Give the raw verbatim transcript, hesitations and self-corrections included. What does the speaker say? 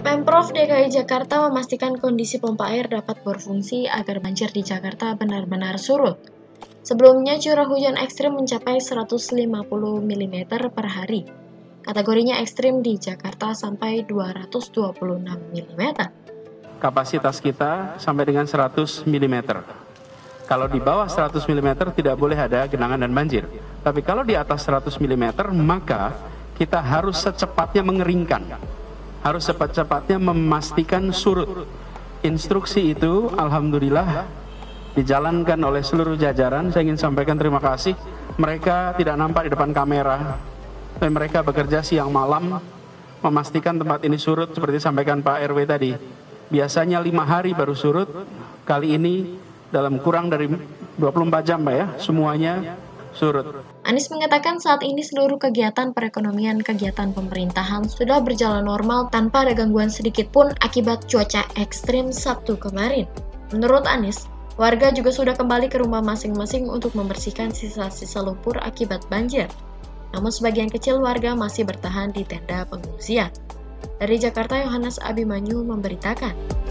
Pemprov D K I Jakarta memastikan kondisi pompa air dapat berfungsi agar banjir di Jakarta benar-benar surut. Sebelumnya curah hujan ekstrim mencapai seratus lima puluh milimeter per hari. Kategorinya ekstrim di Jakarta sampai dua ratus dua puluh enam milimeter. Kapasitas kita sampai dengan seratus milimeter. Kalau di bawah seratus milimeter tidak boleh ada genangan dan banjir. Tapi kalau di atas seratus milimeter maka kita harus secepatnya mengeringkan. Harus cepat-cepatnya memastikan surut. Instruksi itu alhamdulillah dijalankan oleh seluruh jajaran. Saya ingin sampaikan terima kasih. Mereka tidak nampak di depan kamera, tapi mereka bekerja siang malam memastikan tempat ini surut seperti sampaikan Pak R W tadi. Biasanya lima hari baru surut, kali ini dalam kurang dari dua puluh empat jam Pak ya, semuanya surut. Anies mengatakan saat ini seluruh kegiatan perekonomian kegiatan pemerintahan sudah berjalan normal tanpa ada gangguan sedikit pun akibat cuaca ekstrim Sabtu kemarin. Menurut Anies, warga juga sudah kembali ke rumah masing-masing untuk membersihkan sisa-sisa lumpur akibat banjir. Namun sebagian kecil warga masih bertahan di tenda pengungsian. Dari Jakarta, Yohanes Abimanyu memberitakan.